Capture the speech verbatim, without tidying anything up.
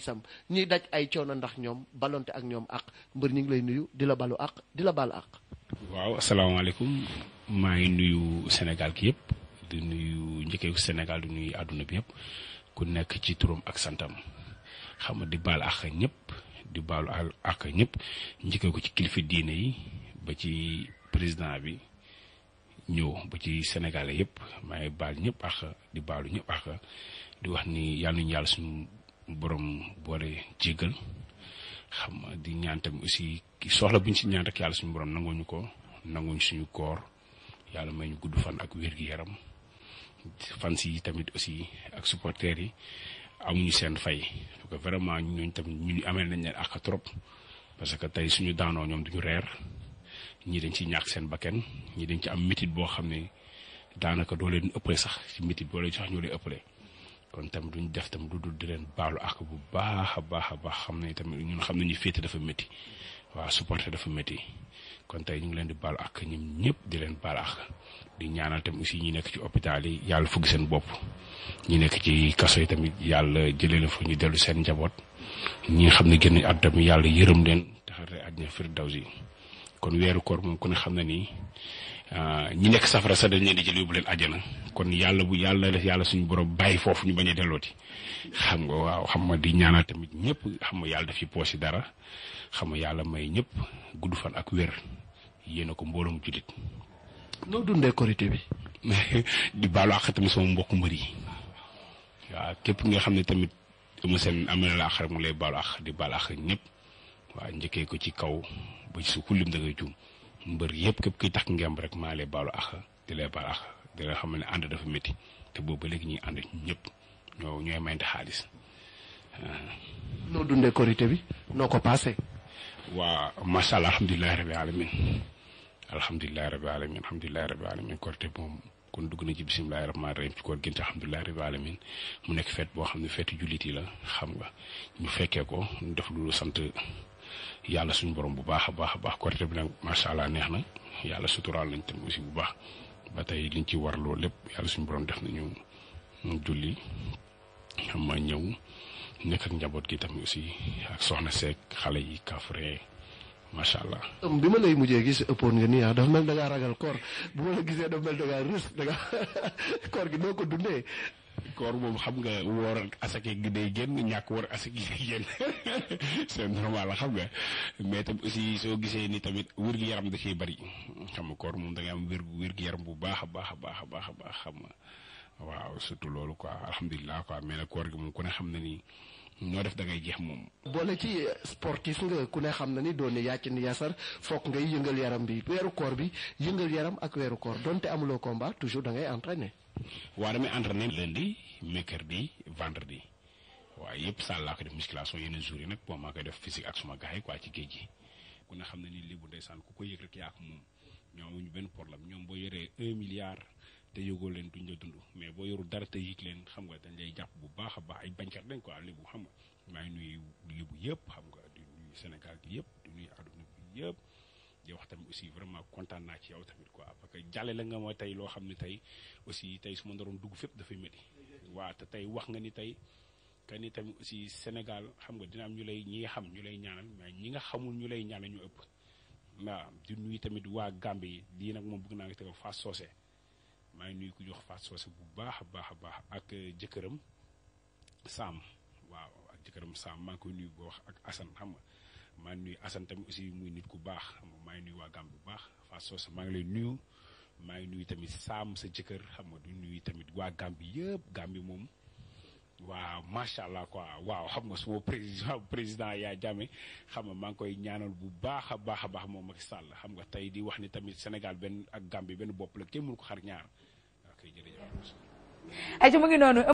sam ñi daj ay coono ndax ñoom balonte ak ñoom ak mbër ñi ngi lay nuyu di la balu ak di la bal ak. waaw asalaamaaleykum maa ngi nuyu Sénégal ki yëpp di nuyu njëkkeeku Sénégal di nuyu àdduna bi yëpp ku nekk ci turam ak santam xam nga di baal ak ñëpp di baalu ak ñëpp njëkkeeku ci kilifa diine yi ba ci président bi ñëw ba ci Sénégalais yëpp maa ngi baal ñëpp ak di baalu ñëpp ak di wax ni yàlla nañu yàlla suñu borom boole jéggal xam nga di ñaan tamit aussi soxla bu ñu si ñaan rek yàlla suñu borom nanguñu ko nanguñu suñu koor yàlla may ñu gudd fan ak wér gi yaram fan si tamit aussi ak supporters yi amuñu seen fay parce que vraiment ñooñu tamit ñu amee nañ leen ak trop parce que tey suñu daanoo ñoom duñu reer ñii dañ ci ñàkk seen bakken ñii dañ ci am métit boo xam ne daanaka doo leen ëppale sax ci métit boo leen sax ñoo leen ëppale kon tamit duñ def tamit du dul di leen baalu ak bu baax a baax a baax xam ne tamit ñun xam nañu féete dafa métti waaw supporter dafa métti kon tey ñu ngi leen di baalu ak ñun ñëpp di leen baalu ak di ñaanal tamit aussi ñi nekk ci hôpital yi yàlla fugg seen bopp ñi nekk ci kaso yi tamit yàlla jëlee leen fa ñu dellu seen njaboot ñi nga xam ne génn àdduna mi yàlla yërëm leen taxare àddina firdawsi kon weeru koor moom ku ne xam na ni ñi nekk safara sax dañ leen di jël yóbbu leen àjjana kon yàlla bu yàlla def yàlla suñu borom bàyyi foofu ñu bañ a dellooti xam nga waaw xam nga di ñaanal tamit ñëpp xam nga yàlla def ci poos yi dara xam nga yàlla may ñëpp gudd fan ak wér yéena ko mbooloo mu jullit. noo dundee korité bi. di baalu àq tamit sama mbokku mbër yi waaw képp nga xam ne tamit ama seen am na la àq rek mu lay baalu àq di baalu àq ñëpp waaw njëkkee ko ci kaw ba ci su kullim da ngay juum mbër yëpp képp kuy takk ngemb rek maa lay baalu àq di lay baalu àq di la xam ne ànd dafa métti te boobu ba léegi ñuy ànd ñëpp ñoo ñooy mayante xaalis. noo dundee korité bi noo ko passé. waa macha allah alhamdulilah rabi alamin alhamdulilah rabi alamin alhamdulilah rabi alamin korité moom kon dugg na ci bisimilah rahmaani rahim ci koor gént alhamdulilah rabi alamin mu nekk fête boo xam ne fête jullit yi la xam nga ñu fekkee ko ñu def lu sant yàlla suñu borom bu baax a baax a baax korité bi nag macha allah neex na yàlla suturaal nañ tam aussi bu baax ba tey liñ ci war loolu lépp yàlla suñu borom def nañu julli xam nga ñëw. nekk ak njaboot gi tamit aussi ak soxna seek xale yi kafre macha allah. bi ma lay mujjee gis ëppoon nga nii ah dafa mel da ngaa ragal koor bu ma la gisee dafa mel da ngaa rus da nga koor gi noo ko dundee. koor moom xam nga woor ak asake gi day génn ñàkk woor asake gi day génn c'est normal la xam nga mais tamit aussi soo gisee ni tamit wér gi yaram da ciy bari xam nga koor moom da ngay am wér wér gi yaram bu baax a baax a baax a baax a baax xam nga waaw surtout loolu quoi alhamdulilah quoi mais nag koor gi moom ku ne xam na ni. ñoo def da ngay jeex moom. boole ci sportif nga ku ne xam na ni doon ni yàcc ni yasar foog ngay yëngal yaram bi weeru koor bi yëngal yaram ak weeru koor donte amuloo combat toujours da ngay entraîner. waaw damay entraîner lundi mercredi vendredi waaw yëpp salle laa ko def musculation yeneen jours yi nag bon maa koy def physique ak suma gars yi quoi ci géej gi ku ne xam na ni lii bu ndeysaan ku ko yëg rek yaa ko moom ñoom amuñu benn problème ñoom boo yoree un milliard. te yëgoo leen duñ la dund mais boo yorul dara te yëg leen xam nga dañ lay jàpp bu baax a baax ay bañkat dañ ko lébu xam nga maa ngi nuyu lébu yëpp xam nga di nuyu Sénégal gi yëpp di nuyu àdduna bi yëpp di wax tamit aussi vraiment kontaan naa ci yow tamit quoi parce que jàlle la nga ma tey loo xam ne tey aussi tey su ma naroon dugg fépp dafay métti waaw te tey wax nga ni tey que ni tamit aussi Sénégal xam nga dina am ñu lay ñi nga xam ñu lay ñaanal mais ñi nga xamul ñu lay ñaanal ñu ëpp waaw di nuyu tamit waa Gambie yi lii nag moom bëgg naa nga tegal Fass Socé maa ngi nuyu ku jox Fass Socé bu baax a baax a baax ak jëkkëram Sam waaw ak jëkkëram Sam maa ngi koy nuyu boo wax ak Assane xam nga maa ngi nuyu Assane tamit aussi muy nit ku baax xam nga maa ngi nuyu waa Gambie bu baax Fass Socé maa ngi lay nuyu maa ngi nuyu tamit Sam sa jëkkër xam nga du nuyu tamit waa Gambie yëpp Gambie moom waaw macha allah quoi waaw xam nga suma président président yaa jàmme xam nga maa ngi koy ñaanal bu baax a baax a baax moom Macky Sall xam nga tey di wax ni tamit Sénégal benn ak Gambie benn bopp la kenn mënu ko xar ñaar. ok jërëjëf. ay ci mu ngi noonu.